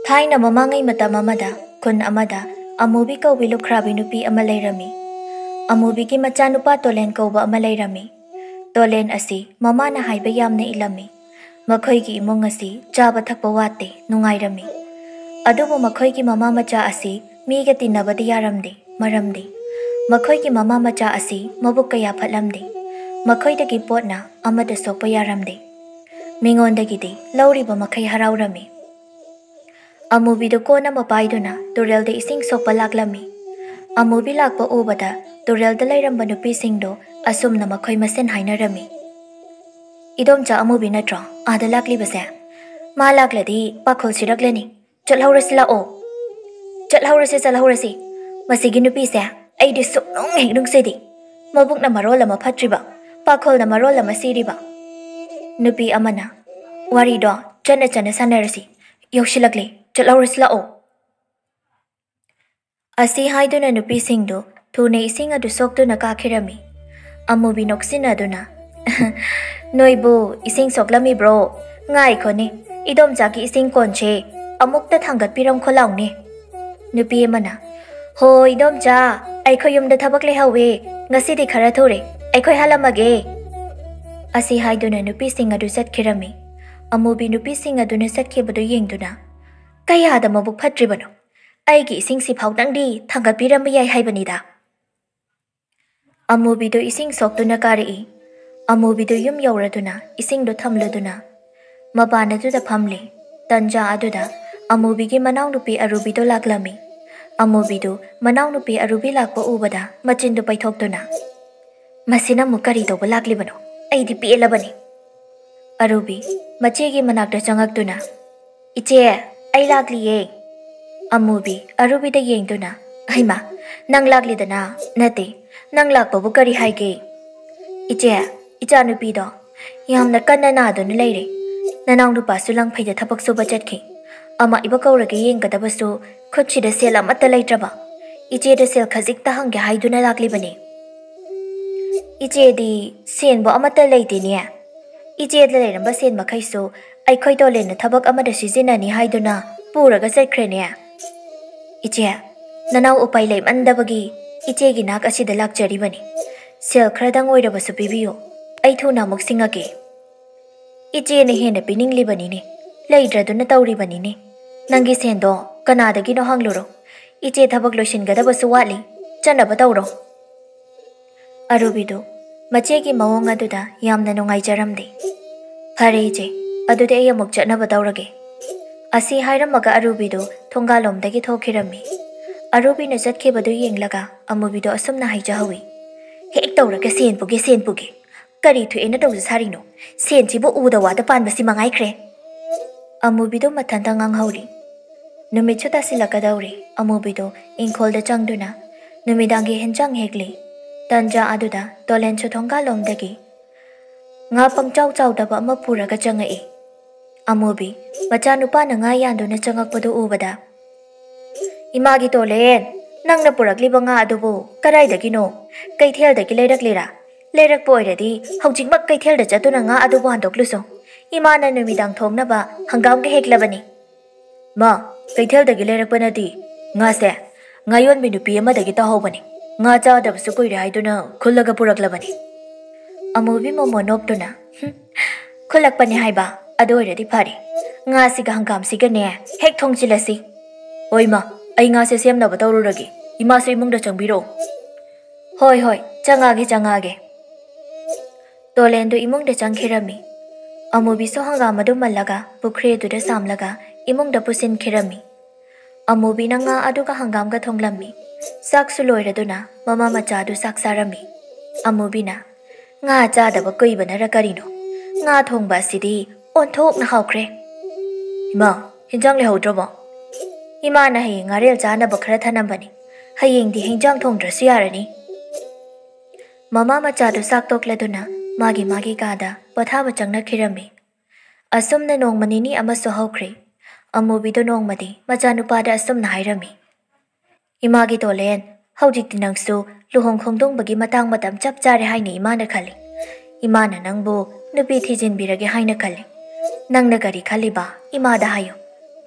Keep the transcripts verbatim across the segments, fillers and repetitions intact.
Thaina mamangai matam amada kun amada amubi kaubi lukhrabi nupi ama leirami. Amubi ki macha nupa tolen kauba ama leirami. Tolen asi mama na haiba yamna ilami. Makhoi ki imong asi chaba thakpa wate nungairami. Adubu makhoi ki mama macha asi mi ga tinabadi yaramde maramde. Makhoi ki mama macha asi mabuk kaya phatlamde. Makhoi dagi potna amada sokpa yaramde. Mingon dagi de lauriba makhai haraurami. Amubi do kona mapaiduna turel de ising sokpa laklami. Amubi lakpa ubada turel de lairamba nupi singdo asum na makhoi masen hainarami. Idom cha amubi natro ada lakli base. Ma lakladi pakhol siraklani. Chalhaurasi la o. Chalhaurasi chalhaurasi. Masigi nupi se ai di sok nong heng nung sedi. Mabuk na marola maphatriba. Pakhol na marola masiriba. Nupi amana. Wari do chana chana sanarasi. Yokshilakli. Chalhaurasi la o. Asi haiduna nupi singdo thune ising adu soktu na kakhirami. Amubi noksina duna. Noibu ising soklami bro. Ngai khoni. Idom jaki ising konche. Amukta thangat piram kholaung ne. Nupi amana. Ho idom ja. Ai khoi yumda thabak le hawe. Ngasi di khara thore. Ai khoi halamage. Asi haiduna nupi sing adu satkirami. Amubi nupi sing adu na satkibadu yengduna. Kaya da mabuk phatribano. Ai gi ising si phau dangdi thangat piram yai haibanida. Amubi do ising soktuna kari. Amubi do yum yauraduna ising do thamladuna. Mabana do da phamli. Tanja aduda amubi gi manau nupi arubi do laklami. Amubi do manau nupi arubi lakpa ubada machin do paithoktuna. Masina mukari do laklibano. Ai di pielabani. Arubi mache gi manakta changaktuna. Iche ai lakliye. Amubi arubi da yengduna. Haima nang laklidana nate nang lakpa bu kari haige. Iche icha nupi do yamna kanna na do ni leire. Nanang nupa sulang phaida thapak suba chatki. Ama iba kaurage yengkadabasu khutchida sel amata leitraba. Iche da sel khazik ta hangge haiduna laklibani. Iche di sen bo amata leite ne. Iche da leiramba sen makhaisu ai khoi to len thabak amada sijina ni haiduna puraga chakre ne. Iche nanau upai lei mandabagi iche gi nak asida lakchari bani. Sel khradang oirabasu pibiyo. Ai thuna muk singage. Iche ne hena pining libani ne. Leidra duna tauri bani ne. Nangi sendo kanada gi no hangluro. Iche thabak loishin gadabasu wali. Chana batauro. Arubido mache gi mawong aduda yamna nungai jaramde. Phare iche adude ay amuk chana bataurage. Asi hairamaga arubido thongalom dagi thokhirami. Arubi na jatke badu yenglaga amubido asumna haijahawi. Hek tauraga sen puge sen puge. Kari thu ena dawsa sarino. Sen chibu uda wada pan basi mangai kre. Amubido mathanta ngang hauri. Numitchu tasilaka dauri. Amubido inkol da changduna. Numidangi henjang hekli. Tanja aduda tolen chu thongka lomdagi. Nga pang chaw chaw daba ama puraga changai. Amubi macha nupa na nga yanduna changakpadu ubada. Imagi tolen nang na purakliba nga adubo karai dagino. Kaithel dagi leirak lira. Leirak poiradi haujing mak kaithel da chatuna nga adubo handokluso. Imana numidang thongnaba hangam ge heklabani. Ma kaithel dagi leirak panadi nga se ngayon mi nupi ama dagi tahobani. Nga cha dabsu koire haiduna khullaga puraklabani. Amubi momo noptuna. Khulakpani haiba adu oiradi phari. Nga siga hangam siga ne hek thongchilasi. Oima ai nga se semnaba tawruragi. Ima se imungda changbiro. Hoi hoi changage changage. Tolendo imungda changkhirami. Amubi so hangam adu mallaga pukhre duda samlaga imungda pusin khirami. Amubi na nga aduga hangam ga thonglammi. Sak suloiraduna mama macha du sak sarami. Amubi na nga cha daba kuibana rakarino. Nga thongba sidi onthok na hawkre. Ima hinjang le hawdraba. Ima na hayeng ngarel chana bakhra thanambani. Hayeng di hinjang thongdrasu yarani. Mama macha du sak tokladuna magi magi kada pathaba changna khirami. Asumna nongmanini amaso hawkre. Amubi do nongmadi macha nupada asumna hairami. Imagi tolen haujik tinangsu luhong khongdong bagi matang matam chap chare haini imana khali. Imana nangbo nupi thijin birage haina khali. Nangna gari khaliba imada hayo.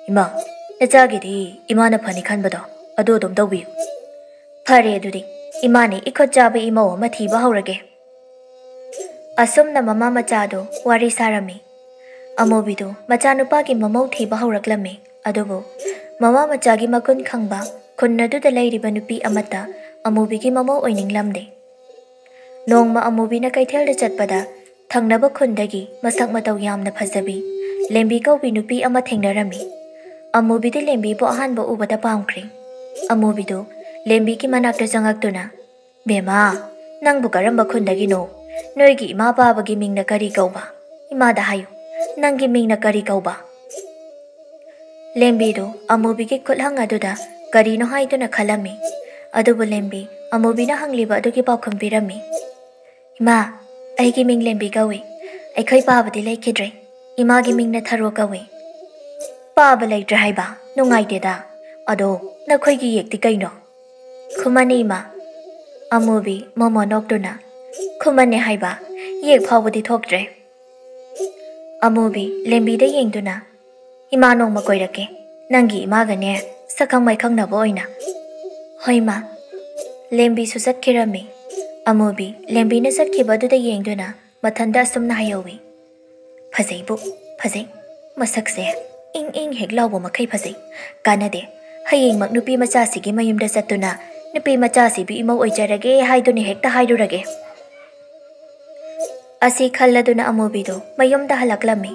Ima, Najagidi, Imana Panikan Bado, Adodum Dobi. Pare Dudi, Imani, Ikojabi Imo, Mati Bahorage. Asum na Mama Machado, Wari Sarami. Amobido, Machanupagi Mamoti Bahoraglame, Adobo. Mama Machagi Makun Kangba, Kunadu the Lady Banupi Amata, Amobigi Mamo oining lamde. Nong ma amobi na kay tel de chatpada, Thangnaba Kundagi, Masak Mataw Yam na Pazabi, Lembi Go Binupi Ama Tengdarami. Amobi de Lembi bo ahan bo ubata pamkring. Amobido, Lembi ki manak de Zangaktuna. Bema, Nang Bukaramba Kundagi no, Noigi ma baba giming na kari gauba. Imada hayo, Nang giming na kari gauba. Lembido, amobi ki kuthang aduda, kari no hay to na kalami. Adobo Lembi, amobi na hangliba ado ki pao kumpirami. Ima, ay giming Lembi gawi. Ay kay baba di lay kidre. Ima giming na tharo gawi. Baba lay drahay ba, nung ay deda. Ado, na koy giyek di kayo no. Kumani ima. Amobi, momo nokdo na. Kumani hay ba, yek pao di tokdre. Amobi, Lembi da yeng do na. Ima nong makoy rake. Nangi ima gane, sakang may kang na boy na. Hoy ma. Lembi susat kirami. Amobi, Lembi na sat kibado da yeng do na. Matanda asum na hayawi. Pazay bu, pazay. Masakse. Ing ing heglaw bo makay pazay. Kana de. Hayeng magnupi machasi gi mayum da sat do na. Nupi machasi bi imaw oy jarage hay do ni hekta hay do rage. Asi khalla do na amobi do. Mayum da halaklami.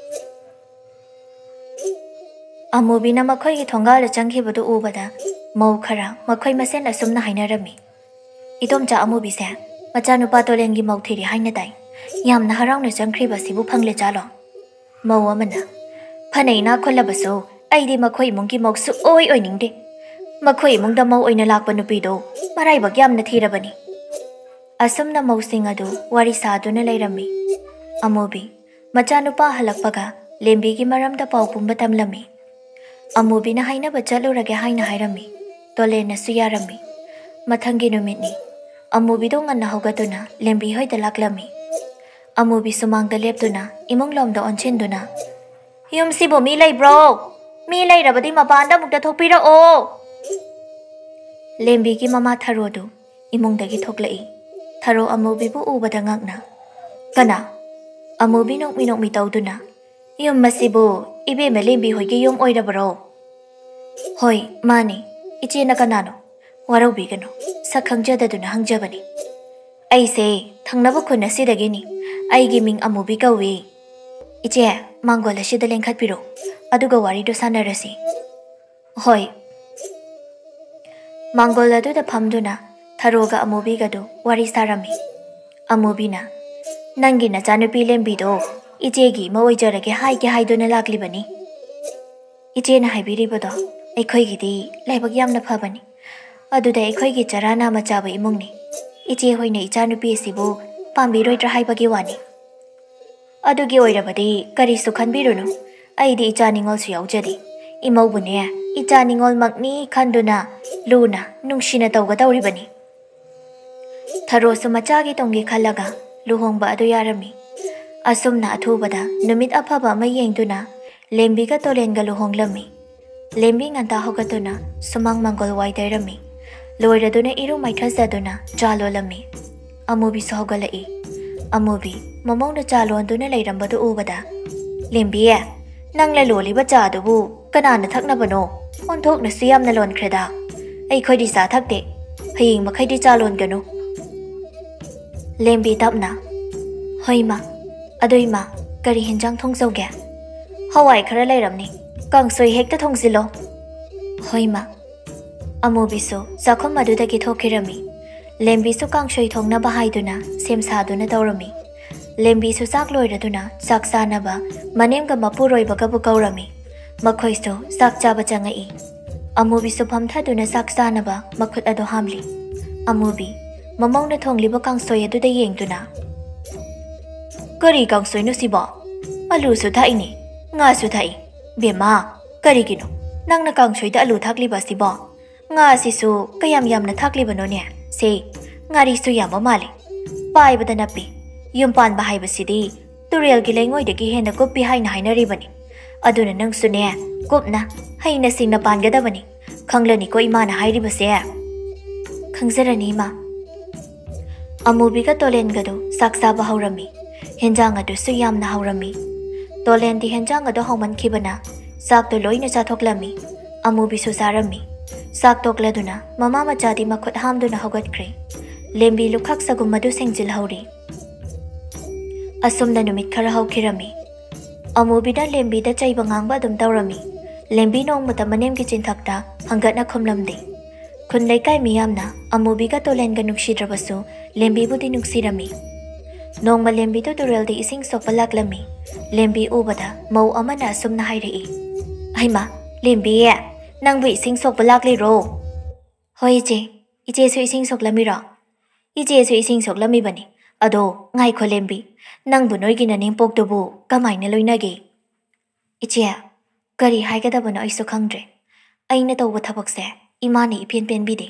Amobi na makoy ki thonga la changhi bado ubada. Mau khara makoy masen asum na hainarami. Idom cha amobi se. Machanupa tolen gi mau thiri haina dai. Yam na harang na changkhri basi bu phangle chalo. Mau amana. Phanai na kholla baso. Ai di makoy mong ki mau su oi oi ningde. Makoy mong da mau oi na lakpa nupi do. Marai bag yam na thirabani. Asum na mau singa do wari sa do na lairami. Amobi. Machanupa halakpaga. Lembi gi maram da pau pumba tamlami. Amobi na haina ba chalo rage haina hairami. Tole na suyarami. Mathangi numitni. Amobi do nga na hogatuna. Lembi hoy da laklami. Amobi sumang da leptuna. Imong lom da onchen do na. Yum sibo mi lay bro. Mi lay rabadi mapanda mukta thokpira o. Lembi ki mama tharo do. Imong da ki thoklai. Tharo amobi bu ubada ngakna. Kana. Amobi nok minok mitaw do na. Yum masibo. Ibe me Lembi hoy ki yum oira bro. Hoy, mani. Ichi na kanano. Waraw bigano. Sakhang jada do na hangjabani. Ay se. Thangnaba ko na sidagini. Ay giming amobi kawi. Ichi, manggola shida lengkat piro. Aduga wari do sanarasi. Hoy. Manggola do da pamdo na. Tharoga amobi ga do wari sarami. Amobi na. Nangi na chanupi Lembi do. Ichegi mawai jarage hai ke hai do na lakli bani. Iche na hai biri bado. Ay koy gidi laibag yam na phabani. Adu da ay koy gi charana machaba imong ni. Iche hoy na ichanupi sibu pambi roi tra hai bagi wani. Adu gi oira badi kari sukhan biro no. Ay di ichaningol su yaw jadi. Imaw bune ichaningol magni khanduna luna nungshina tawga tawri bani. Tharo su machagi tongi khalaga luhong ba adu yarami. Asum na athubada numit aphaba may yengduna Lembi ka tolen ga luhong lami. Lembi nganta hogatuna sumang manggol waitay rami. Loira do na iru may khazda do na jalo lami. Amobi sa hogalai. Amobi mamong na jalo ando na layramba do ubada. Lembi eh, nang laloli ba jado bu kanana thak na bano. Ontok na siyam na lon kreda. Ay koy di sa thak de. Haying makay di jalon gano. Lembi tap na. Hoy ma. Adoy ma, kari hinjang thong saw gya. Hawai khara layram ni, kang soy hekta thong zilo. Hoy ma. Amobi so, zakhom maduda ki thokirami. Lembi so kang soy thong na bahay do na, sem sa do na tawrami. Lembi so sak loira do na, sak sa na ba, manim ka mapuroy baga bukawrami. Makoy so, sak chaba changai. Amobi so pamtha do na sak sa na ba, makut ado hamli. Amobi, mamong na thong liba kang soy ado da yeng do na. Kari kang soy no siba. Alu su thai ni. Nga su thai. Bema. Kari gino. Nang na kang soy da alu thakli ba siba. Nga si su kayam yam na thakli ba no niya. Se. Nga ri su yam ba mali. Pai ba da napi. Yung pan bahay ba si di. Turel gilay ngoy da gihen na kupi hay na hay na riba ni. Aduna nang sune kupna haina singna pangadabani khanglani ko imana hairibase khangjarani ma Amubi ka tolen gado saksa bahawrami henjang adu su yamna hawrami tolen di henjang adu hawman khibana sak to loina chathoklami Amubi su sarami sak tokladuna mama machadi makhut hamduna hawgatkre lembi lukhak sagum madu sengjil hawri asumna numit khara hawkhirami Amubi da lembi da chaiba ngangba dum tawrami lembi nong mata manem ki chinthakta hangatna khumlamde khun leikai miyamna Amubi ka tolen ga nuksidраbasu lembi budi nuksirami nong ma lembi to turel de ising sok palaklami lembi ubada mau amana asumna hairei aima lembi ya nang bu ising sok palakle ro hoi je ije su ising sok lami ro ije su ising sok lami bani ado ngai kho lembi nang bu noi gi na ning pok to bu kamai na loina ge ije kari haigada bana aisu khangdre aina tawba thabak se imani ipien pen bi de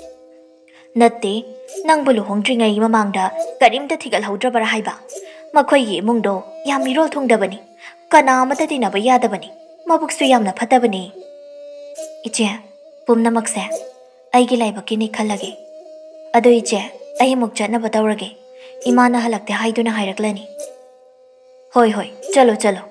natte nang bu lu hongdri ngai mamangda karim ta thigal hodra bara haiba makhoi gi mungdo yam mirol thongda bani kana mata dina ba yada bani mabuk su yamna phata bani ije pumna makse ai gi laiba kini khalage ado ije ai muk chana batawrage imana halakte haiduna hairaklani hoi hoi chalo chalo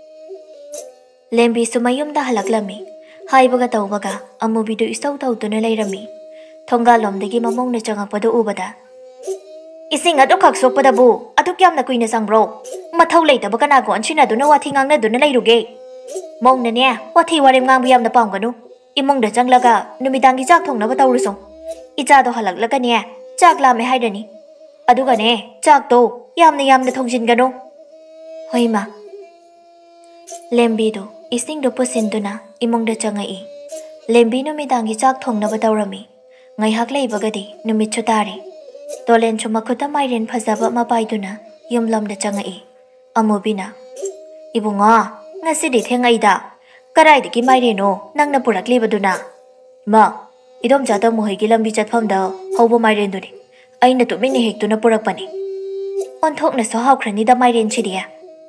lembi sumayumda halaklami haibaga tawbaga Amubi du isau tawtuna leirami thonga lomdagi mamong na changakpadu ubada ising adu khak sokpada bu adu kyamna kuina sangbro mathau leitaba kana ko anchina duna wathi ngangna duna leiruge mong na ne wathi warem ngang biyam na pamganu imong da changlaga numidangi chak thongna ba tawruso icha do halaklaga ne chak la me haidani aduga ne chak to yamna yamna thongjin ganu hoima lembi do ising do pusinduna imong da changai lembi numidangi chak thongna ba tawrami ngai hak leibagadi numit chutari tolen chuma khuta mairen phajaba ma paiduna yumlam da changai Amubina ibunga ngasi di thengai da karai diki maireno nangna purakli baduna ma idom jata mohai gi lambi chatpham da hawbo mairen duni aina to mini hek tuna purakpani onthok na so hawkhrani da mairen chidia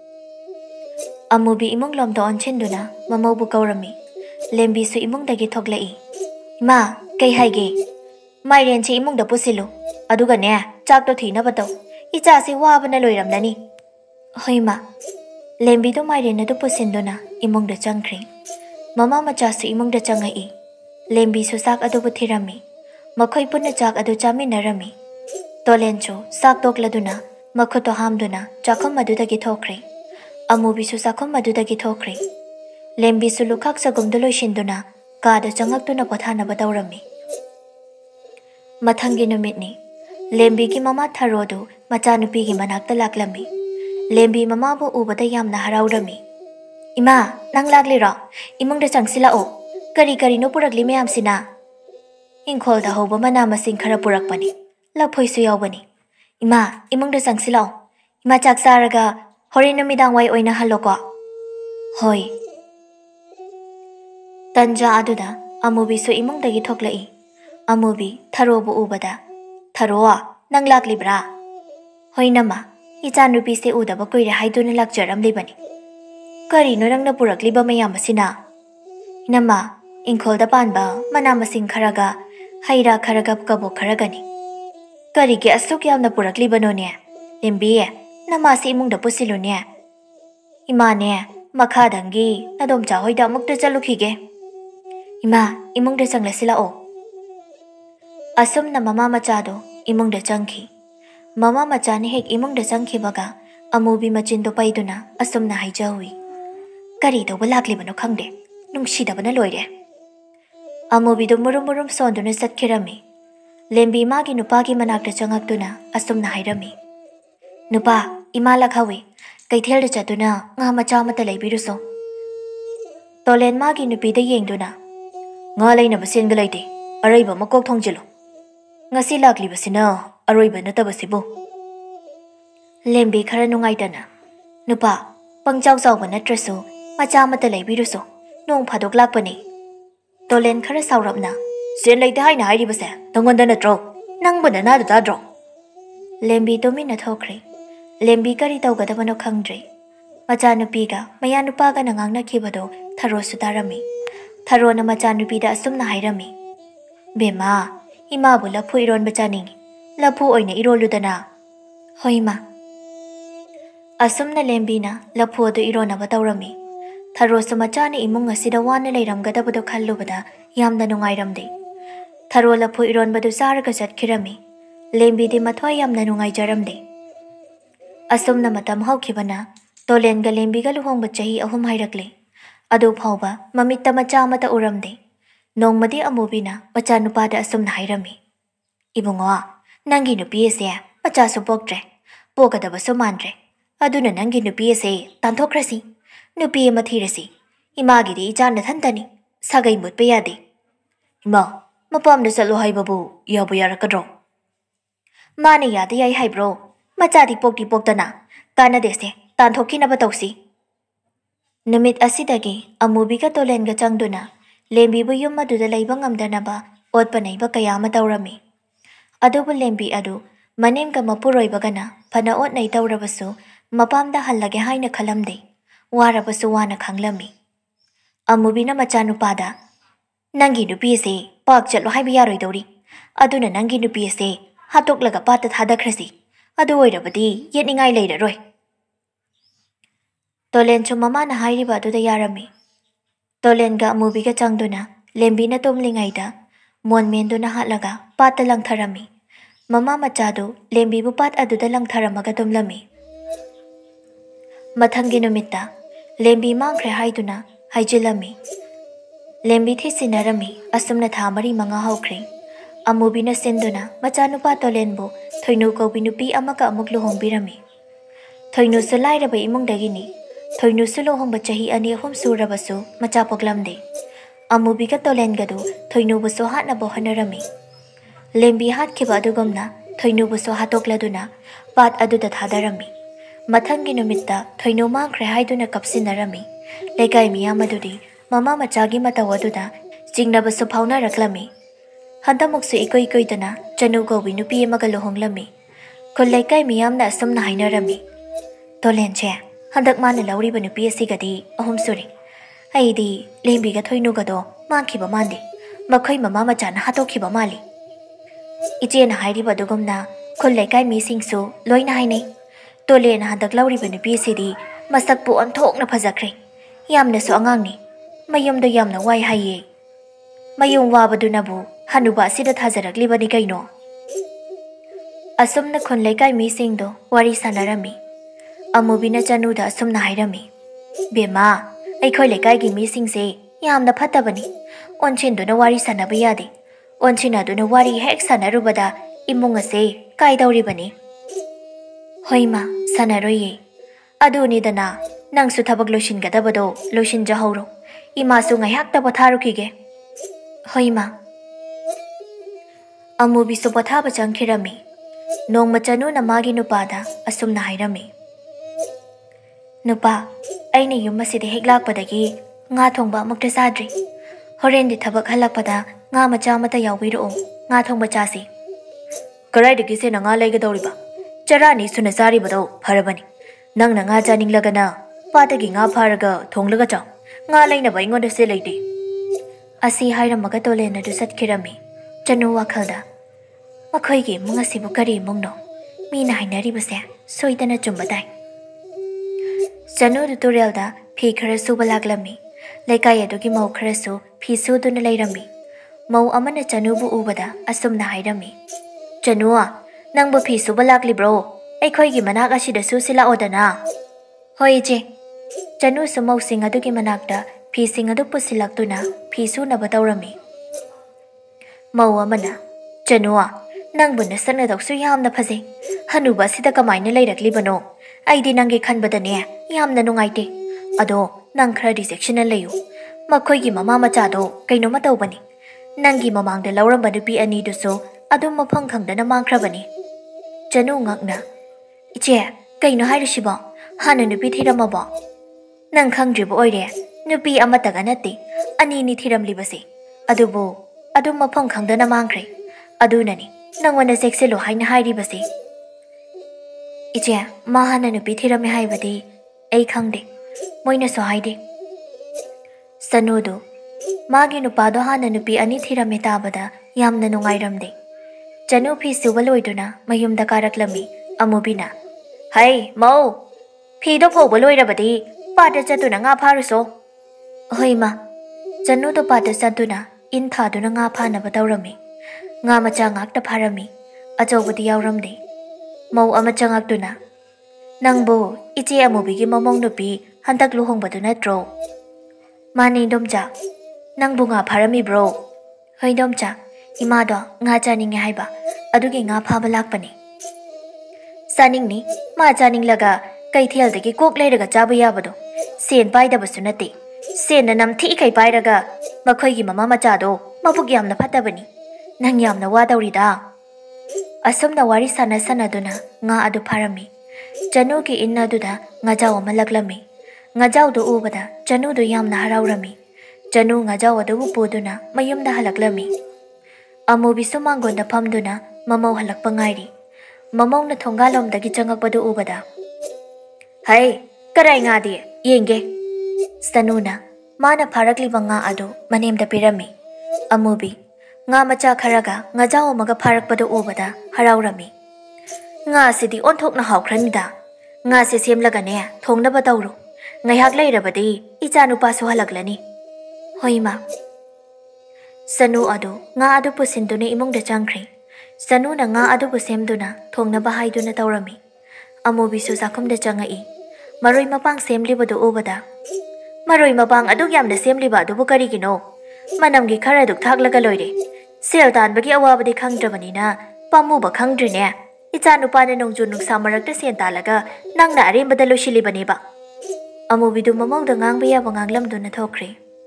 Amubi imong lom da onchen duna mamau bu kaurami lembi su imong dagi thoklai ma kai haige mairen chi imong da pusilu aduga ne chak to thina bataw icha si wa bana loiramnani hoima lembi do mairen na do pusinduna imong da changkhri mama macha su imong da changai lembi su sak adu buthirami makhoi punna chak adu chaminarami tolencho sak tokladuna makhoto hamduna chakham adu dagi thokre Amubi su sakham adu dagi thokre lembi su lukhak sagum do loishinduna ka da changak tuna pathana badawrami mathangi numitni lembi ki mama tharodu macha nupi gi manakta laklami lembi mama bu ubada yamna haraurami ima nang lagli ra imong da changsila o kari kari no purakli me amsina ingkhol da hoba mana masing khara purakpani laphoi su yawbani ima imong da changsila o ima chak saraga hori numidang wai oina haloko hoi tanja aduda Amubi su imong dagi thoklai Amubi tharobu ubada tharoa nang lakli bra hoinama icha nupi se udaba koire haiduna lakjaram libani kari no rangna purakli ba mayam asina inama ingkhol da panba mana masing kharaga haira kharaga kabo kharagani kari ge asuk yamna purakli banone lembi nama se imung da pusilu ne imane makha dangi nadom cha hoida mukta chalukhige ima imung da changlasila o asum na mama machado imung da changki mama machani hek imung da changki baga Amubi machin do paiduna asum na haijawi kari do balakli bano khangde nungsi da bana loire Amubi do murum murum sonduna satkirami lembi magi nupa gi manak da changaktuna asum na hairami nupa imala khawi kaithel da chatuna nga macha mata leibiruso tolen magi nupi da yengduna nga leina basin galaite araiba makok thongjilo ngasi lakli basina aroiba natabasibo lembi khara nungaidana nupa pangchau chawba natrasu macha mata leibiruso nong phadok lakpani tolen khara saurapna sen leite haina hairibase tangonda natro nangbana na da tadro lembi domina thokre lembi kari tawgadabano khangdre ꯃꯆꯥꯅꯨꯄꯤꯒ ꯃꯌꯥꯅꯨꯄꯥꯒꯅ ꯉꯥꯡꯅꯈꯤꯕꯗꯣ ꯊꯔꯣꯁꯨ ꯇꯥꯔꯝꯃꯤ꯫ ꯊꯔꯣꯅ ꯃꯆꯥꯅꯨꯄꯤꯗ ꯑꯁꯨꯝꯅ ꯍꯥꯏꯔꯝꯃꯤ, "ꯕꯦꯝꯃ, ꯏꯃꯥꯕꯨ ꯂꯐꯨ ꯏꯔꯣꯟꯕ ꯆꯥꯅꯤꯡꯉꯤ, ꯂꯐꯨ ꯑꯣꯏꯅ ꯏꯔꯣꯜꯂꯨꯗꯅ." "ꯍꯣꯏ ꯏꯃꯥ." ꯑꯁꯨꯝꯅ ꯂꯦꯝꯕꯤꯅ ꯂꯐꯨ ꯑꯗꯨ ꯏꯔꯣꯟꯅꯕ ꯇꯧꯔꯝꯃꯤ꯫ ꯊꯔꯣꯁꯨ ꯃꯆꯥꯅ ꯏꯃꯨꯡ ꯑꯁꯤꯗ ꯋꯥꯅ ꯂꯩꯔꯝꯒꯗꯕꯗꯣ ꯈꯜꯂꯨꯕꯗ ꯌꯥꯝꯅ ꯅꯨꯡꯉꯥꯏꯔꯝꯗꯦ꯫ ꯊꯔꯣ ꯂꯐꯨ ꯏꯔꯣꯟꯕꯗꯨ ꯆꯥꯔꯒ ꯆꯠꯈꯤꯔꯝꯃꯤ꯫ ꯂꯦꯝꯕꯤꯗꯤ ꯃꯊ꯭ꯋꯥꯏ ꯌꯥꯝꯅ ꯅꯨꯡꯉꯥꯏꯖꯔꯝꯗꯦ꯫ ꯑꯁꯨꯝꯅ ꯃꯇꯝ ꯍꯧꯈꯤꯕꯅ ꯇꯣꯂꯦꯟꯒ ꯂꯦꯝꯕꯤꯒ ꯂꯨꯍꯣꯡꯕ ꯆꯍꯤ ꯑꯍꯨꯝ ꯍꯥꯏꯔꯛꯂꯦ꯫ ꯑꯗꯨ ꯐꯥꯎꯕ ꯃꯃꯤꯠꯇ ꯃꯆꯥ ꯑꯃꯠꯇ ꯎꯔꯝꯗꯦ꯫ ꯅꯣꯡꯃꯗꯤ ꯑꯃꯨꯕꯤꯅ ꯃꯆꯥꯅꯨꯄꯥꯗ ꯑꯁꯨꯝꯅ ꯍꯥꯏꯔꯝꯃꯤ, "ꯏꯕꯨꯡꯉꯣ, ꯅꯪꯒꯤ ꯅꯨꯄꯤ ꯑꯁꯦ ꯃꯆꯥꯁꯨ ꯄꯣꯛꯇ꯭ꯔꯦ, ꯄꯣꯛꯀꯗꯕꯁꯨ ꯃꯥꯟꯗ꯭ꯔꯦ꯫ ꯑꯗꯨꯅ ꯅꯪꯒꯤ ꯅꯨꯄꯤ ꯑꯁꯦ ꯇꯥꯟꯊꯣꯛꯈ꯭ꯔꯁꯤ, ꯅꯨꯄꯤ ꯑꯃ ꯊꯤꯔꯁꯤ꯫ ꯏꯃꯥꯒꯤꯗꯤ ꯏꯆꯥ ꯅꯊꯟꯇꯅꯤ, ꯁꯥꯒꯩ ꯃꯨꯠꯄ ꯌꯥꯗꯦ." "ꯏꯃꯥ, ꯃꯄꯥꯝꯗ ꯆꯠꯂꯣ ꯍꯥꯏꯕꯕꯨ ꯌꯥꯕꯨ ꯌꯥꯔꯛꯀꯗ꯭ꯔꯣ?" "ꯃꯥꯅ ꯌꯥꯗ ꯌꯥꯏ ꯍꯥꯏꯕ꯭ꯔꯣ? ꯃꯆꯥꯗꯤ ꯄꯣꯛꯇꯤ ꯄꯣꯛꯇꯅ, ꯀꯥꯟꯅꯗꯦꯁꯦ, ꯇꯥꯟꯊꯣꯛꯈꯤꯅꯕ ꯇꯧꯁꯤ." ꯅꯨꯃꯤꯠ ꯑꯁꯤꯗꯒꯤ ꯑꯃꯨꯕꯤꯒ ꯇꯣꯂꯦꯟꯒ ꯆꯪꯗꯨꯅ ꯂꯦꯝꯕꯤꯕꯨ ꯌꯨꯝ ꯑꯗꯨꯗ ꯂꯩꯕ ꯉꯝꯗꯅꯕ ꯑꯣꯠꯄ ꯅꯩꯕ ꯀꯌꯥ ꯑꯃ ꯇꯧꯔꯝꯃꯤ꯫ ꯑꯗꯨꯕꯨ ꯂꯦꯝꯕꯤ ꯑꯗꯨ ꯃꯅꯦꯝꯒ ꯃꯄꯨꯔꯣꯏꯕꯒꯅ ꯐꯅ ꯑꯣꯠ ꯅꯩ ꯇꯧꯔꯕꯁꯨ ꯃꯄꯥꯝꯗ ꯍꯜꯂꯒꯦ ꯍꯥꯏꯅ ꯈꯜꯂꯝꯗꯦ, ꯋꯥꯔꯕꯁꯨ ꯋꯥꯅ ꯈꯥꯡꯂꯝꯃꯤ꯫ ꯑꯃꯨꯕꯤꯅ ꯃꯆꯥꯅꯨꯄꯥꯗ, "ꯅꯪꯒꯤ ꯅꯨꯄꯤ ꯑꯁꯦ ꯄꯥꯛ ꯆꯠꯂꯣ ꯍꯥꯏꯕ ꯌꯥꯔꯣꯏꯗꯧꯔꯤ꯫ ꯑꯗꯨꯅ ꯅꯪꯒꯤ ꯅꯨꯄꯤ ꯑꯁꯦ ꯍꯥꯠꯇꯣꯛꯂꯒ ꯄꯥꯠꯇ ꯊꯥꯗꯈ꯭ꯔꯁꯤ꯫ ꯑꯗꯨ ꯑꯣꯏꯔꯕꯗꯤ ꯌꯦꯠꯅꯤꯡꯉꯥꯏ ꯂꯩꯔꯔꯣꯏ." ꯇꯣꯂꯦꯟꯁꯨ ꯃꯃꯥꯅ ꯍꯥꯏꯔꯤꯕ ꯑꯗꯨꯗ ꯌꯥꯔꯝꯃꯤ꯫ ꯇꯣꯂꯦꯟꯒ ꯑꯃꯨꯕꯤꯒ ꯆꯪꯗꯨꯅ ꯂꯦꯝꯕꯤꯅ ꯇꯨꯝꯂꯤꯉꯩꯗ ꯃꯣꯟ ꯃꯦꯟꯗꯨꯅ ꯍꯥꯠꯂꯒ ꯄꯥꯠꯇ ꯂꯪꯊꯔꯝꯃꯤ꯫ ꯃꯃꯥ ꯃꯆꯥꯗꯨ ꯂꯦꯝꯕꯤꯕꯨ ꯄꯥꯠ ꯑꯗꯨꯗ ꯂꯪꯊꯔꯝꯃꯒ ꯇꯨꯝꯂꯝꯃꯤ꯫ ꯃꯊꯪꯒꯤ ꯅꯨꯃꯤꯠꯇ ꯂꯦꯝꯕꯤ ꯃꯥꯡꯈ꯭ꯔꯦ ꯍꯥꯏꯗꯨꯅ ꯍꯥꯏꯖꯤꯜꯂꯝꯃꯤ꯫ ꯂꯦꯝꯕꯤ ꯊꯤꯁꯤꯟꯅꯔꯝꯃꯤ꯫ ꯑꯁꯨꯝꯅ ꯊꯥ ꯃꯔꯤ ꯃꯉꯥ ꯍꯧꯈ꯭ꯔꯦ꯫ ꯑꯃꯨꯕꯤꯅ ꯁꯤꯟꯗꯨꯅ ꯃꯆꯥꯅꯨꯄꯥ ꯇꯣꯂꯦꯟꯕꯨ ꯊꯣꯏꯅꯨ ꯀꯧꯕꯤ ꯅꯨꯄꯤ ꯑꯃꯒ ꯑꯃꯨꯛ ꯂꯨꯍꯣꯡꯕꯤꯔꯝꯃꯤ꯫ ꯊꯣꯏꯅꯨꯁꯨ ꯂꯥꯏꯔꯕ ꯏꯃꯨꯡꯗꯒꯤꯅꯤ꯫ ꯊꯣꯏꯅꯨꯁꯨ ꯂꯨꯍꯣꯡꯕ ꯆꯍꯤ ꯑꯅꯤ ꯑꯍꯨꯝ ꯁꯨꯔꯕꯁꯨ ꯃꯆꯥ ꯄꯣꯛꯂꯝꯗꯦ꯫ ꯑꯃꯨꯕꯤꯒ ꯇꯣꯂꯦꯟꯒꯗꯨ ꯊꯣꯏꯅꯨꯕꯨꯁꯨ ꯍꯥꯠꯅꯕ ꯍꯣꯠꯅꯔꯝꯃꯤ꯫ ꯂꯦꯝꯕꯤ ꯍꯥꯠꯈꯤꯕ ꯑꯗꯨꯒꯨꯝꯅ ꯊꯣꯏꯅꯨꯕꯨꯁꯨ ꯍꯥꯠꯇꯣꯛꯂꯗꯨꯅ ꯄꯥꯠ ꯑꯗꯨꯗ ꯊꯥꯗꯔꯝꯃꯤ꯫ ꯃꯊꯪꯒꯤ ꯅꯨꯃꯤꯠꯇ ꯊꯣꯏꯅꯨ ꯃꯥꯡꯈ꯭ꯔꯦ ꯍꯥꯏꯗꯨꯅ ꯀꯞꯁꯤꯟꯅꯔꯝꯃꯤ꯫ ꯂꯩꯀꯥꯏ ꯃꯤꯌꯥꯝ ꯑꯗꯨꯗꯤ ꯃꯃꯥ ꯃꯆꯥꯒꯤ ꯃꯇꯧ ꯑꯗꯨꯗ ꯆꯤꯡꯅꯕꯁꯨ ꯐꯥꯎꯅꯔꯛꯂꯝꯃꯤ꯫ ꯍꯟꯗꯛꯃꯨꯛꯁꯨ ꯏꯀꯨꯏ ꯀꯨꯏꯗꯅ ꯆꯅꯨ ꯀꯧꯕꯤ ꯅꯨꯄꯤ ꯑꯃꯒ ꯂꯨꯍꯣꯡꯂꯝꯃꯤ꯫ ꯈꯨꯜ ꯂꯩꯀꯥꯏ ꯃꯤꯌꯥꯝꯅ ꯑꯁꯨꯝꯅ ꯍꯥꯏꯅꯔꯝꯃꯤ, "ꯇꯣꯂꯦꯟꯁꯦ ꯍꯟꯗꯛ ꯃꯥꯅ ꯂꯧꯔꯤꯕ ꯅꯨꯄꯤ ꯑꯁꯤꯒꯗꯤ ꯑꯍꯨꯝ ꯁꯨꯔꯦ꯫ ꯑꯩꯗꯤ ꯂꯦꯝꯕꯤꯒ ꯊꯣꯏꯅꯨꯒꯗꯣ ꯃꯥꯡꯈꯤꯕ ꯃꯥꯟꯗꯦ, ꯃꯈꯣꯏ ꯃꯃꯥ ꯃꯆꯥꯅ ꯍꯥꯠꯇꯣꯛꯈꯤꯕ ꯃꯥꯜꯂꯤ." ꯏꯆꯦꯅ ꯍꯥꯏꯔꯤꯕ ꯑꯗꯨꯒꯨꯝꯅ ꯈꯨꯜ ꯂꯩꯀꯥꯏ ꯃꯤꯁꯤꯡꯁꯨ ꯂꯣꯏꯅ ꯍꯥꯏꯅꯩ꯫ ꯇꯣꯂꯦꯟꯅ ꯍꯟꯗꯛ ꯂꯧꯔꯤꯕ ꯅꯨꯄꯤ ꯑꯁꯤꯗꯤ ꯃꯁꯛꯄꯨ ꯑꯣꯟꯊꯣꯛꯅ ꯐꯖꯈ꯭ꯔꯦ, ꯌꯥꯝꯅꯁꯨ ꯑꯉꯥꯡꯅꯤ, ꯃꯌꯨꯝꯗꯣ ꯌꯥꯝꯅ ꯋꯥꯏ ꯍꯥꯏꯌꯦ꯫ ꯃꯌꯨꯝ ꯋꯥꯕꯗꯨꯅꯕꯨ ꯍꯅꯨꯕ ꯑꯁꯤꯗ ꯊꯥꯖꯔꯛꯂꯤꯕꯅꯤ ꯀꯩꯅꯣ꯫ ꯑꯁꯨꯝꯅ ꯈꯨꯟ ꯂꯩꯀꯥꯏ ꯃꯤꯁꯤꯡꯗꯣ ꯋꯥꯔꯤ ꯁꯥꯟꯅꯔꯝꯃꯤ꯫ ꯑꯃꯨꯕꯤꯅ ꯆꯅꯨꯗ ꯑꯁꯨꯝꯅ ꯍꯥꯏꯔꯝꯃꯤ, "ꯕꯦꯝꯃ, ꯑꯩꯈꯣꯏ ꯂꯩꯀꯥꯏꯒꯤ ꯃꯤꯁꯤꯡꯁꯦ ꯌꯥꯝꯅ ꯐꯠꯇꯕꯅꯤ꯫ ꯑꯣꯟꯁꯤꯟꯗꯨꯅ ꯋꯥꯔꯤ ꯁꯥꯟꯅꯕ ꯌꯥꯗꯦ꯫ ꯑꯣꯟꯁꯤꯟꯅꯗꯨꯅ ꯋꯥꯔꯤ ꯍꯦꯛ ꯁꯥꯟꯅꯔꯨꯕꯗ ꯏꯃꯨꯡ ꯑꯁꯦ ꯀꯥꯏꯗꯧꯔꯤꯕꯅꯤ." "ꯍꯣꯏ ꯃꯥ, ꯁꯥꯟꯅꯔꯣꯏꯌꯦ꯫ ꯑꯗꯨꯅꯤꯗꯅ, ꯅꯪꯁꯨ ꯊꯕꯛ ꯂꯣꯏꯁꯤꯟꯒꯗꯕꯗꯣ ꯂꯣꯏꯁꯤꯟꯖꯍꯧꯔꯣ꯫ ꯏꯃꯥꯁꯨ ꯉꯥꯏꯍꯥꯛꯇ ꯄꯣꯊꯥꯔꯨꯈꯤꯒꯦ." "ꯍꯣꯏ ꯃꯥ." ꯑꯃꯨꯕꯤꯁꯨ ꯄꯣꯊꯥꯕ ꯆꯪꯈꯤꯔꯝꯃꯤ꯫ ꯅꯣꯡꯃ ꯆꯅꯨꯅ ꯃꯥꯒꯤ ꯅꯨꯄꯥꯗ ꯑꯁꯨꯝꯅ ꯍꯥꯏꯔꯝꯃꯤ, "ꯅꯨꯄꯥ, ꯑꯩꯅ ꯌꯨꯝ ꯑꯁꯤꯗ ꯍꯦꯛ ꯂꯥꯛꯄꯗꯒꯤ ꯉꯥ ꯊꯣꯡꯕ ꯑꯃꯨꯛꯇ ꯆꯥꯗ꯭ꯔꯤ꯫ ꯍꯣꯔꯦꯟꯗꯤ ꯊꯕꯛ ꯍꯜꯂꯛꯄꯗ ꯉꯥ ꯃꯆꯥ ꯑꯃꯠꯇ ꯌꯥꯎꯕꯤꯔꯛꯑꯣ, ꯉꯥ ꯊꯣꯡꯕ ꯆꯥꯁꯤ." "ꯀꯔꯥꯏꯗꯒꯤ ꯁꯦꯅ ꯉꯥ ꯂꯩꯒꯗꯧꯔꯤꯕ? ꯆꯔꯥꯅꯤ ꯁꯨꯅ ꯆꯥꯔꯤꯕꯗꯣ ꯐꯔꯕꯅꯤ꯫ ꯅꯪꯅ ꯉꯥ ꯆꯥꯅꯤꯡꯂꯒꯅ ꯄꯥꯠꯇꯒꯤ ꯉꯥ ꯐꯥꯔꯒ ꯊꯣꯡꯂꯒ ꯆꯥꯎ꯫ ꯉꯥ ꯂꯩꯅꯕ ꯑꯩꯉꯣꯟꯗ ꯁꯦ ꯂꯩꯇꯦ." ꯑꯁꯤ ꯍꯥꯏꯔꯝꯃꯒ ꯇꯣꯂꯦꯟ ꯑꯗꯨ ꯆꯠꯈꯤꯔꯝꯃꯤ꯫ ꯆꯅꯨ ꯋꯥꯈꯜꯗ, "ꯃꯈꯣꯏꯒꯤ ꯏꯃꯨꯡ ꯑꯁꯤꯕꯨ ꯀꯔꯤ ꯏꯃꯨꯡꯅꯣ? ꯃꯤꯅ ꯍꯥꯏꯅꯔꯤꯕꯁꯦ ꯁꯣꯏꯗꯅ ꯆꯨꯝꯕ ꯇꯥꯏ." ꯆꯅꯨꯗꯨ ꯇꯨꯔꯦꯜꯗ ꯐꯤ ꯈꯔ ꯁꯨꯕ ꯂꯥꯛꯂꯝꯃꯤ꯫ ꯂꯩꯀꯥꯏ ꯑꯗꯨꯒꯤ ꯃꯧ ꯈꯔꯁꯨ ꯐꯤ ꯁꯨꯗꯨꯅ ꯂꯩꯔꯝꯃꯤ꯫ ꯃꯧ ꯑꯃꯅ ꯆꯅꯨꯕꯨ ꯎꯕꯗ ꯑꯁꯨꯝꯅ ꯍꯥꯏꯔꯝꯃꯤ, "ꯆꯅꯨ, ꯅꯪꯕꯨ ꯐꯤ ꯁꯨꯕ ꯂꯥꯛꯂꯤꯕ꯭ꯔꯣ? ꯑꯩꯈꯣꯏꯒꯤ ꯃꯅꯥꯛ ꯑꯁꯤꯗ ꯁꯨꯁꯤ ꯂꯥꯛꯑꯣꯗꯅ." "ꯍꯣꯏ ꯏꯆꯦ." ꯆꯅꯨꯁꯨ ꯃꯧꯁꯤꯡ ꯑꯗꯨꯒꯤ ꯃꯅꯥꯛꯇ ꯐꯤꯁꯤꯡ ꯑꯗꯨ ꯄꯨꯁꯤꯜꯂꯛꯇꯨꯅ ꯐꯤ ꯁꯨꯅꯕ ꯇꯧꯔꯝꯃꯤ꯫ ꯃꯧ ꯑꯃꯅ, "ꯆꯅꯨ, ꯅꯪꯕꯨ ꯅꯁꯛ ꯅꯗꯧꯁꯨ ꯌꯥꯝꯅ ꯐꯖꯩ꯫ ꯍꯅꯨꯕ ꯑꯁꯤꯗ ꯀꯃꯥꯏꯅ ꯂꯩꯔꯛꯂꯤꯕꯅꯣ? ꯑꯩꯗꯤ ꯅꯪꯒꯤ ꯈꯟꯕꯗꯅꯦ ꯌꯥꯝꯅ ꯅꯨꯡꯉꯥꯏꯇꯦ꯫ ꯑꯗꯣ ꯅꯪ ꯈꯔꯗꯤ ꯆꯦꯛꯁꯤꯟꯅ ꯂꯩꯌꯨ꯫ ꯃꯈꯣꯏꯒꯤ ꯃꯃꯥ ꯃꯆꯥꯗꯣ ꯀꯩꯅꯣꯝꯃ ꯇꯧꯕꯅꯤ꯫ ꯅꯪꯒꯤ ꯃꯃꯥꯡꯗ ꯂꯧꯔꯝꯕ ꯅꯨꯄꯤ ꯑꯅꯤꯗꯨꯁꯨ ꯑꯗꯨꯝ ꯃꯐꯝ ꯈꯪꯗꯅ ꯃꯥꯡꯈ꯭ꯔꯕꯅꯤ." ꯆꯅꯨ ꯉꯛꯅ, "ꯏꯆꯦ, ꯀꯩꯅꯣ ꯍꯥꯏꯔꯤꯁꯤꯕꯣ? ꯍꯥꯟꯅ ꯅꯨꯄꯤ ꯊꯤꯔꯝꯃꯕꯣ?" "ꯅꯪ ꯈꯪꯗ꯭ꯔꯤꯕ ꯑꯣꯏꯔꯦ꯫ ꯅꯨꯄꯤ ꯑꯃꯠꯇꯒ ꯅꯠꯇꯦ, ꯑꯅꯤꯅꯤ ꯊꯤꯔꯝꯂꯤꯕꯁꯦ꯫ ꯑꯗꯨꯕꯨ ꯑꯗꯨꯝ ꯃꯐꯝ ꯈꯪꯗꯅ ꯃꯥꯡꯈ꯭ꯔꯦ꯫ ꯑꯗꯨꯅꯅꯤ ꯅꯪꯉꯣꯟꯗ ꯆꯦꯛꯁꯤꯜꯂꯨ ꯍꯥꯏꯅ ꯍꯥꯏꯔꯤꯕꯁꯦ." "ꯏꯆꯦ, ꯃꯥ ꯍꯥꯟꯅ ꯅꯨꯄꯤ ꯊꯤꯔꯝꯃꯦ ꯍꯥꯏꯕꯗꯤ ꯑꯩ ꯈꯪꯗꯦ ꯃꯣꯏꯅꯁꯨ ꯍꯥꯏꯗꯦ ꯁꯅꯨꯗꯨ ꯃꯥꯒꯤ ꯅꯨꯄꯥꯗꯣ ꯍꯥꯟꯅ ꯅꯨꯄꯤ ꯑꯅꯤ ꯊꯤꯔꯝꯃꯦ ꯇꯥꯕꯗ ꯌꯥꯝꯅ ꯅꯨꯡꯉꯥꯏꯔꯝꯗꯦ ꯆꯅꯨ ꯐꯤ ꯁꯨꯕ ꯂꯣꯏꯗꯨꯅ ꯃꯌꯨꯝꯗ ꯀꯥꯔꯛꯂꯝꯃꯤ ꯑꯃꯨꯕꯤꯅ ꯍꯩ ꯃꯧ ꯐꯤꯗꯣ ꯐꯧꯕ ꯂꯣꯏꯔꯕꯗꯤ ꯄꯥꯠꯇ ꯆꯠꯇꯨꯅ ꯉꯥ ꯐꯥꯔꯨꯁꯣ ꯍꯣꯏ ꯃꯥ ꯆꯅꯨꯗꯣ ꯄꯥꯠꯇ ꯆꯠꯇꯨꯅ ꯏꯟ ꯊꯥꯗꯨꯅ ꯉꯥ ꯐꯥꯅꯕ ꯇꯧꯔꯝꯃꯤ ꯉꯥ ꯃꯆꯥ ꯉꯥꯛꯇ ꯐꯥꯔꯝꯃꯤ ꯑꯆꯧꯕꯗꯤ ꯌꯥꯎꯔꯝꯗꯦ ꯃꯧ ꯑꯃ ꯆꯪꯉꯛꯇꯨꯅ ꯅꯪꯕꯨ ꯏꯆꯦ ꯑꯃꯨꯕꯤꯒꯤ ꯃꯃꯧ ꯅꯨꯄꯤ ꯍꯟꯗꯛ ꯂꯨꯍꯣꯡꯕꯗꯨ ꯅꯠꯇ꯭ꯔꯣ ꯃꯥꯅꯦ ꯏꯟꯗꯣꯝꯆꯥ ꯅꯪꯕꯨ ꯉꯥ ꯐꯥꯔꯝꯃꯤꯕ꯭ꯔꯣ ꯍꯣꯏ ꯏꯟꯗꯣꯝꯆꯥ ꯏꯃꯥꯗꯣ ꯉꯥ ꯆꯥꯅꯤꯡꯉꯦ ꯍꯥꯏꯕ ꯑꯗꯨꯒꯤ ꯉꯥ ꯐꯥꯕ ꯂꯥꯛꯄꯅꯤ ꯆꯥꯅꯤꯡꯅꯤ ꯃꯥ ꯆꯥꯅꯤꯡꯂꯒ ꯀꯩꯊꯦꯜꯗꯒꯤ ꯀꯣꯛ ꯂꯩꯔꯒ ꯆꯥꯕ ꯌꯥꯕꯗꯣ ꯁꯦꯟ ꯄꯥꯏꯗꯕꯁꯨ ꯅꯠꯇꯦ ꯁꯦꯟꯅ ꯅꯝꯊꯤꯈꯩ ꯄꯥꯏꯔꯒ ꯃꯈꯣꯏꯒꯤ ꯃꯃꯥ ꯃꯆꯥꯗꯣ ꯃꯕꯨꯛ ꯌꯥꯝꯅ ꯐꯠꯇꯕꯅꯤ ꯅꯪ ꯌꯥꯝꯅ ꯋꯥꯗꯧꯔꯤꯗ ꯑꯁꯨꯝꯅ ꯋꯥꯔꯤ ꯁꯥꯟꯅ ꯁꯥꯟꯅꯗꯨꯅ ꯉꯥ ꯑꯗꯨ ꯐꯥꯔꯝꯃꯤ ꯆꯅꯨꯒꯤ ꯏꯟ ꯑꯗꯨꯗ ꯉꯥꯖꯥꯎ ꯑꯃ ꯂꯛꯂꯝꯃꯤ ꯉꯥꯖꯥꯎꯗꯨ ꯎꯕꯗ ꯆꯅꯨꯗꯨ ꯌꯥꯝꯅ ꯍꯔꯥꯎꯔꯝꯃꯤ ꯆꯅꯨ ꯉꯥꯖꯥꯎ ꯑꯗꯨꯕꯨ ꯄꯨꯗꯨꯅ ꯃꯌꯨꯝꯗ ꯍꯜꯂꯛꯂꯝꯃꯤ ꯑꯃꯨꯕꯤꯁꯨ ꯃꯥꯡꯒꯣꯟꯗ ꯐꯝꯗꯨꯅ ꯃꯃꯧ ꯍꯜꯂꯛꯄ ꯉꯥꯏꯔꯤ ꯃꯃꯧꯅ ꯊꯣꯡꯒꯥꯜꯂꯣꯝꯗꯒꯤ ꯆꯪꯉꯛꯄꯗꯨ ꯎꯕꯗ ꯍꯩ ꯀꯔꯥꯏ ꯉꯥꯗꯤ ꯌꯦꯡꯒꯦ ꯆꯅꯨꯅ ꯃꯥꯅ ꯐꯥꯔꯛꯂꯤꯕ ꯉꯥ ꯑꯗꯨ ꯃꯅꯦꯝꯗ ꯄꯤꯔꯝꯃꯤ ꯑꯃꯨꯕꯤ ꯉꯥ ꯃꯆꯥ ꯈꯔꯒ ꯉꯥꯖꯥꯎ ꯑꯃꯒ ꯐꯥꯔꯛꯄꯗꯨ ꯎꯕꯗ ꯍꯔꯥꯎꯔꯝꯃꯤ ꯉꯥꯁꯤꯗꯤ ꯑꯣꯟꯊꯣꯛꯅ ꯍꯥꯎꯈ꯭ꯔꯅꯤꯗ ꯉꯥꯁꯦ ꯁꯦꯝꯂꯒꯅꯦ ꯊꯣꯡꯅꯕ ꯇꯧꯔꯣ ꯉꯥꯏꯍꯥꯛ ꯂꯩꯔꯕꯗꯤ ꯏꯆꯥ ꯅꯨꯄꯥꯁꯨ ꯍꯜꯂꯛꯂꯅꯤ ꯍꯣꯏ ꯃꯥ ꯆꯅꯨ ꯑꯗꯨ ꯉꯥ ꯑꯗꯨ ꯄꯨꯁꯤꯟꯗꯨꯅ ꯏꯃꯨꯡꯗ ꯆꯪꯈ꯭ꯔꯦ ꯆꯅꯨꯅ ꯉꯥ ꯑꯗꯨꯕꯨ ꯁꯦꯝꯗꯨꯅ ꯊꯣꯡꯅꯕ ꯍꯥꯏꯗꯨꯅ ꯇꯧꯔꯝꯃꯤ ꯑꯃꯨꯕꯤꯁꯨ ꯆꯥꯛꯈꯨꯝꯗ ꯆꯪꯉꯛꯏ ꯃꯔꯣꯏ ꯃꯄꯥꯡ ꯁꯦꯝꯂꯤꯕꯗꯨ ꯎꯕꯗ ꯃꯔꯣꯏ ꯃꯄꯥꯡ ꯑꯗꯨꯛ ꯌꯥꯝꯅ ꯁꯦꯝꯂꯤꯕ ꯑꯗꯨꯕꯨ ꯀꯔꯤꯒꯤꯅꯣ ꯃꯅꯝꯒꯤ ꯈꯔꯗꯨ ꯊꯥꯛꯂꯒ ꯂꯣꯏꯔꯦ ꯁꯦꯜ ꯇꯥꯟꯕꯒꯤ ꯑꯋꯥꯕꯗꯤ ꯈꯪꯗ꯭ꯔꯕꯅꯤꯅ ꯄꯥꯝꯃꯨꯕ ꯈꯪꯗ꯭ꯔꯤꯅꯦ ꯏꯆꯥ ꯅꯨꯄꯥꯅ ꯅꯣꯡꯖꯨ ꯅꯨꯡꯁꯥ ꯃꯔꯛꯇ ꯁꯦꯟ ꯇꯥꯜꯂꯒ ꯅꯪꯅ ꯑꯔꯦꯝꯕꯗ ꯂꯣꯏꯁꯤꯜꯂꯤꯕꯅꯦꯕ ꯑꯃꯨꯕꯤꯗꯨ ꯃꯃꯧꯗ ꯉꯥꯡꯕ ꯌꯥꯕ ꯉꯥꯡꯂꯝꯗꯨꯅ ꯊꯣꯛꯈ꯭ꯔꯦ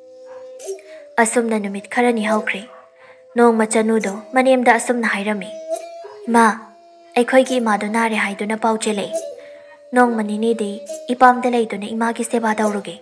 ꯑꯁꯨꯝꯅ ꯅꯨꯃꯤꯠ ꯈꯔꯅꯤ ꯍꯧꯈ꯭ꯔꯦ ꯅꯣꯡꯃ ꯆꯅꯨꯗꯣ ꯃꯅꯦꯝꯗ ꯑꯁꯨꯝꯅ ꯍꯥꯏꯔꯝꯃꯤ ꯏꯃꯥ ꯑꯩꯈꯣꯏꯒꯤ ꯏꯃꯥꯗꯣ ꯅꯥꯔꯦ ꯍꯥꯏꯗꯨꯅ ꯄꯥꯎ ꯆꯦꯜꯂꯛꯏ ꯅꯣꯡꯃ ꯅꯤꯅꯤꯗꯤ ꯏꯄꯥꯝꯗ ꯂꯩꯗꯨꯅ ꯏꯃꯥꯒꯤ ꯁꯦꯕꯥ ꯇꯧꯔꯨꯒꯦ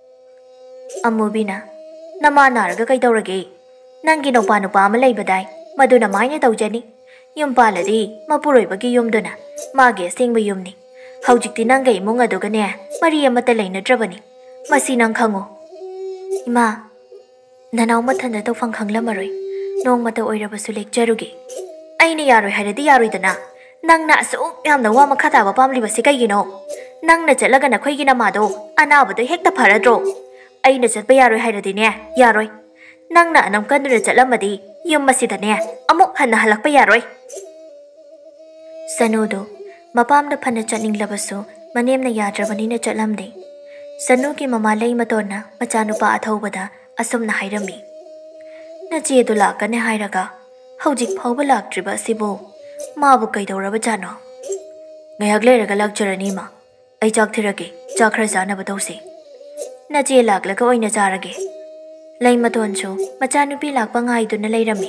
ꯑꯃꯨꯕꯤꯅ ꯅꯃꯥ ꯅꯥꯔꯒ ꯀꯩꯗꯧꯔꯒꯦ ꯅꯪꯒꯤ ꯅꯧꯄꯥ ꯅꯨꯄꯥ ꯑꯃ ꯂꯩꯕꯗꯥꯏ ꯃꯗꯨꯅ ꯃꯥꯏꯅ ꯇꯧꯖꯅꯤ ꯌꯨꯝ ꯄꯥꯜꯂꯗꯤ ꯃꯄꯨꯔꯣꯏꯕꯒꯤ ꯌꯨꯝꯗꯨꯅ ꯃꯥꯒꯤ ꯑꯁꯦꯡꯕ ꯌꯨꯝꯅꯤ ꯍꯧꯖꯤꯛꯇꯤ ꯅꯪꯒ ꯏꯃꯨꯡ ꯑꯗꯨꯒꯅꯦ ꯃꯔꯤ ꯑꯃꯠꯇ ꯂꯩꯅꯗ꯭ꯔꯕꯅꯤ ꯃꯁꯤ ꯅꯪ ꯈꯪꯉꯨ ꯏꯃꯥ ꯅꯅꯥꯎ ꯃꯊꯟꯗ ꯇꯧꯐꯝ ꯈꯪꯂꯝꯃꯔꯣꯏ ꯅꯣꯡꯃꯇ ꯑꯣꯏꯔꯕꯁꯨ ꯂꯦꯛꯆꯔꯨꯒꯦ ꯑꯩꯅ ꯌꯥꯔꯣꯏ ꯍꯥꯏꯔꯗꯤ ꯌꯥꯔꯣꯏꯗꯅ ꯅꯪꯅ ꯑꯁꯨꯛ ꯌꯥꯝꯅ ꯋꯥ ꯃꯈꯥ ꯇꯥꯕ ꯄꯥꯝꯂꯤꯕꯁꯤ ꯀꯩꯒꯤꯅꯣ ꯅꯪꯅ ꯆꯠꯂꯒ ꯅꯈꯣꯏꯒꯤ ꯅꯃꯥꯗꯣ ꯑꯅꯥꯕꯗꯣ ꯍꯦꯛꯇ ꯐꯔꯗ꯭ꯔꯣ ꯑꯩꯅ ꯆꯠꯄ ꯌꯥꯔꯣই ꯍꯥꯏꯔꯗꯤꯅꯦ ꯌꯥꯔꯣꯏ ꯅꯪꯅ ꯑꯅꯝ ꯀꯟꯗꯨꯅ ꯆꯠꯂꯝꯃꯗꯤ ꯌꯨꯝ ꯑꯁꯤꯗꯅꯦ ꯑꯃꯨꯛ ꯍꯟꯅ ꯍꯜꯂꯛꯄ ꯌꯥꯔꯣꯏ ꯆꯅꯨꯗꯣ ꯃꯄꯥꯝꯗ ꯐꯅ ꯆꯠꯅꯤꯡꯂꯕꯁꯨ ꯃꯅꯦꯝꯅ ꯌꯥꯗ꯭ꯔꯕꯅꯤꯅ ꯆꯠꯂꯝꯗꯦ ꯆꯅꯨꯒꯤ ꯃꯃꯥ ꯂꯩꯃꯇꯣꯟꯅ ꯃꯆꯥꯅꯨꯄꯥ ꯑꯊꯧꯕꯗ ꯑꯁꯨꯝꯅ ꯍꯥꯏꯔꯝꯃꯤ ꯅꯆꯦꯗꯨ ꯂꯥꯛꯀꯅꯤ ꯍꯥꯏꯔꯒ ꯍꯧꯖꯤꯛ ꯐꯥꯎꯕ ꯂꯥꯛꯇ꯭ꯔꯤꯕ ꯑꯁꯤꯕꯨ ꯃꯥꯕꯨ ꯀꯩꯗꯧꯔꯕꯖꯥꯠꯅꯣ ꯉꯥꯏꯍꯥꯛ ꯂꯩꯔꯒ ꯂꯥꯛꯆꯔꯅꯤ ꯃꯥ ꯑꯩ ꯆꯥꯛ ꯊꯤꯔꯛꯀꯦ ꯆꯥꯛ ꯈꯔ ꯆꯥꯅꯕ ꯇꯧꯁꯤ ꯅꯆꯦ ꯂꯥꯛꯂꯒ ꯑꯣꯏꯅ ꯆꯥꯔꯒꯦ ꯂꯩꯃꯇꯣꯟꯁꯨ ꯃꯆꯥꯅꯨꯄꯤ ꯂꯥꯛꯄ ꯉꯥꯏꯗꯨꯅ ꯂꯩꯔꯝꯃꯤ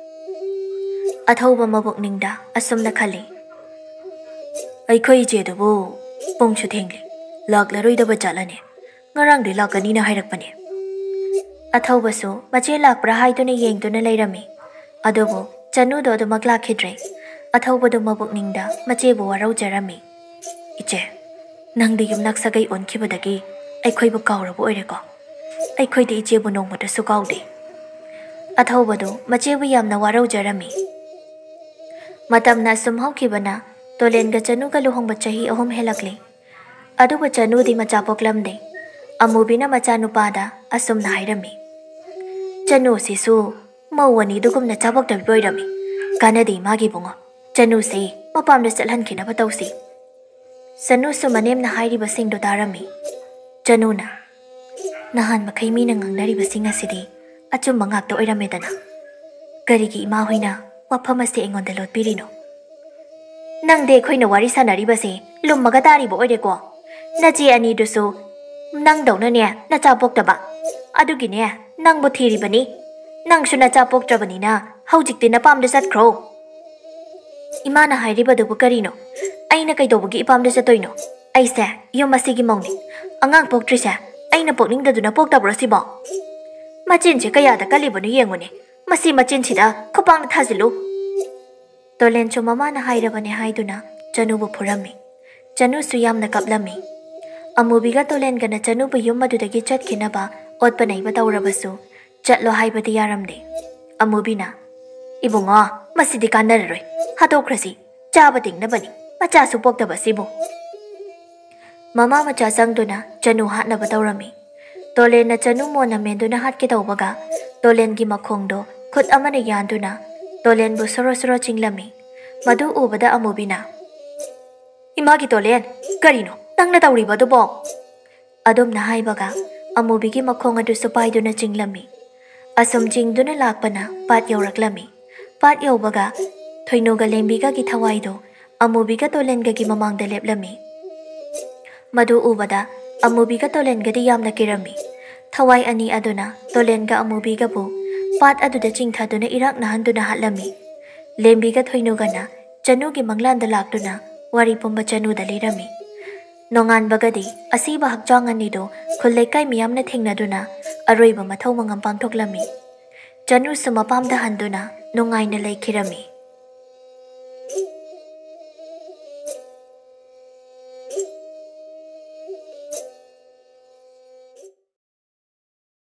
ꯑꯊꯧꯕ ꯃꯕꯨꯛꯅꯤꯡꯗ ꯑꯁꯨꯝꯅ ꯈꯜꯂꯤ ꯑꯩꯈꯣꯏ ꯏꯆꯦꯗꯨꯕꯨ ꯄꯨꯡꯁꯨ ꯊꯦꯡꯂꯤ ꯂꯥꯛꯂꯔꯣꯏꯗꯕ ꯆꯠꯂꯅꯤ ꯉꯔꯥꯡꯗꯤ ꯂꯥꯛꯀꯅꯤꯅ ꯍꯥꯏꯔꯛꯄꯅꯦ ꯑꯊꯧꯕꯁꯨ ꯃꯆꯦ ꯂꯥꯛꯄ꯭ꯔꯥ ꯍꯥꯏꯗꯨꯅ ꯌꯦꯡꯗꯨꯅ ꯂꯩꯔꯝꯃꯤ ꯑꯗꯨꯕꯨ ꯆꯅꯨꯗꯣ ꯑꯗꯨꯃꯛ ꯂꯥꯛꯈꯤꯗ꯭ꯔꯦ ꯑꯊꯧꯕꯗꯨ ꯃꯕꯨꯛꯅꯤꯡꯗ ꯃꯆꯦꯕꯨ ꯋꯥꯔꯧꯖꯔꯝꯃꯤ ꯏꯆꯦ ꯅꯪꯗꯤ ꯌꯨꯝꯅꯥꯛ ꯁꯥꯒꯩ ꯑꯣꯟꯈꯤꯕꯗꯒꯤ ꯑꯩꯈꯣꯏꯕꯨ ꯀꯥꯎꯔꯕ ꯑꯣꯏꯔꯦꯀꯣ ꯑꯩꯈꯣꯏꯗꯤ ꯏꯆꯦꯕꯨ ꯅꯣꯡꯃꯇꯁꯨ ꯀꯥꯎꯗꯦ ꯑꯊꯧꯕꯗꯨ ꯃꯆꯦꯕꯨ ꯌꯥꯝꯅ ꯋꯥꯔꯧꯖꯔꯝꯃꯤ ꯃꯇꯝꯅ ꯑꯁꯨꯝ ꯍꯧꯈꯤꯕꯅ ꯇꯣꯂꯦꯟꯒ ꯆꯅꯨꯒ ꯂꯨꯍꯣꯡꯕ ꯆꯍꯤ ꯑꯍꯨꯝ ꯍꯦꯜꯂꯛꯂꯤ ꯑꯗꯨꯕꯨ ꯆꯅꯨꯗꯤ ꯃꯆꯥ ꯄꯣꯛꯂꯝꯗꯦ ꯑꯃꯨꯕꯤꯅ ꯃꯆꯥꯅꯨꯄꯥꯗ ꯑꯁꯨꯝꯅ ꯍꯥꯏꯔꯝꯃꯤ ꯆꯅꯨꯁꯤꯁꯨ ꯃꯧ ꯑꯅꯤꯗꯨꯒꯨꯝꯅ ꯆꯥꯕꯣꯛꯇꯕꯤ ꯑꯣꯏꯔꯝꯃꯤ ꯀꯥꯟꯅꯗꯦ ꯃꯥꯒꯤ ꯕꯨꯡꯉꯣ ꯆꯅꯨꯁꯤ ꯃꯄꯥꯝꯗ ꯆꯠꯍꯟꯈꯤꯅꯕ ꯇꯧꯁꯤ ꯆꯅꯨꯁꯨ ꯃꯅꯦꯝꯅ ꯍꯥꯏꯔꯤꯕꯁꯤꯡꯗꯨ ꯇꯥꯔꯝꯃꯤ ꯆꯅꯨꯅ ꯅꯍꯥꯟ ꯃꯈꯩ ꯃꯤꯅ ꯉꯥꯡꯅꯔꯤꯕꯁꯤꯡ ꯑꯁꯤꯗꯤ ꯑꯆꯨꯝꯕ ꯉꯥꯛꯇ ꯑꯣꯏꯔꯝꯃꯦꯗꯅ ꯀꯔꯤꯒꯤ ꯏꯃꯥ ꯍꯣꯏꯅ ꯋꯥꯐꯝ ꯑꯁꯤ ꯑꯩꯉꯣꯟꯗ ꯂꯣꯠꯄꯤꯔꯤꯅꯣ ꯅꯪꯗꯤ ꯑꯩꯈꯣꯏꯅ ꯋꯥꯔꯤ ꯁꯥꯟꯅꯔꯤꯕꯁꯦ ꯂꯨꯝꯃꯒ ꯇꯥꯔꯤꯕ ꯑꯣꯏꯔꯦꯀꯣ ꯅꯆꯦ ꯑꯅꯤꯗꯨꯁꯨ ꯅꯪꯗꯧꯅꯅꯦ ꯅꯆꯥ ꯄꯣꯛꯇꯕ ꯑꯗꯨꯒꯤꯅꯦ ꯅꯪꯕꯨ ꯊꯤꯔꯤꯕꯅꯤ ꯅꯪꯁꯨ ꯅꯆꯥ ꯄꯣꯛꯇ꯭ꯔꯕꯅꯤꯅ ꯍꯧꯖꯤꯛꯇꯤ ꯅꯄꯥꯝꯗ ꯆꯠꯈ꯭ꯔꯣ ꯏꯃꯥꯅ ꯍꯥꯏꯔꯤꯕꯗꯨꯕꯨ ꯀꯔꯤꯅꯣ ꯑꯩꯅ ꯀꯩꯗꯧꯕꯒꯤ ꯏꯄꯥꯝꯗ ꯆꯠꯇꯣꯏꯅꯣ ꯑꯩꯁꯦ ꯌꯨꯝ ꯑꯁꯤꯒꯤ ꯃꯧꯅꯤ ꯑꯉꯥꯡ ꯄꯣꯛꯇ꯭ꯔꯤꯁꯦ ꯑꯩꯅ ꯄꯣꯛꯅꯤꯡꯗꯗꯨꯅ ꯄꯣꯛꯇꯕ꯭ꯔꯣ ꯁꯤꯕꯣ ꯃꯆꯤꯟꯁꯦ ꯀꯌꯥꯗ ꯀꯜꯂꯤꯕꯅꯣ ꯌꯦꯡꯉꯨꯅꯦ ꯃꯁꯤ ꯃꯆꯤꯟꯁꯤꯗ ꯈꯨꯄꯥꯛꯅ ꯊꯥꯖꯤꯜꯂꯨ ꯇꯣꯂꯦꯟꯁꯨ ꯃꯃꯥꯅ ꯍꯥꯏꯔꯕꯅꯦ ꯍꯥꯏꯗꯨꯅ ꯆꯅꯨꯕꯨ ꯐꯨꯔꯝꯃꯤ ꯆꯅꯨꯁꯨ ꯌꯥꯝꯅ ꯀꯞꯂꯝꯃꯤ Amubiga tolengana chanu bu yum madudagi chatkinaba otpa naiba tawrabasu chatlo haibadi yaramde. Amubina Ibunga masidi kanaroi hatokrasi chaba tingnabani macha su poktabasibu. Mama macha sangduna chanu hatnaba tawrami. Tolen na chanu mo na menduna hat kitawbaga tolen gi makhongdo khut amana yanduna tolen bu soro soro chinglami. Madu ubada amubina Imagi tolen karino tangna tawriba dubo. Adom na haibaga amubigi makhong adu supaiduna chinglami. Asum jingduna lakpana pat yawraklami. Pat yawbaga thoinuga lembiga gi thawaido amubiga tolenga gi mamangda leplami. Madu ubada amubiga tolenga di yamna kirami. Thawai ani aduna tolenga amubiga bu pat aduda chingthaduna irak nahanduna hatlami. Lembiga thoinuga na chanu gi manglanda lakduna wari pumba chanu da lirami. Nongan bagadi asiba hakchang anido khullekai miyamna thingnaduna aroiba mathau mangam pangthoklami. Chanu sumapamda handuna nungai na laikhirami.